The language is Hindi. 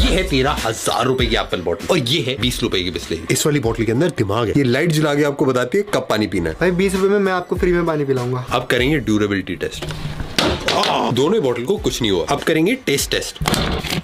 ये है 13,000 रुपए की एप्पल बॉटल और ये है 20 रुपए की बिस्लेरी। इस वाली बोतल के अंदर दिमाग है, ये लाइट जला के आपको बताती है कब पानी पीना है। भाई 20 रुपए में मैं आपको फ्री में पानी पिलाऊंगा। अब करेंगे ड्यूरेबिलिटी टेस्ट। दोनों बोतल को कुछ नहीं हुआ। अब करेंगे टेस्ट टेस्ट।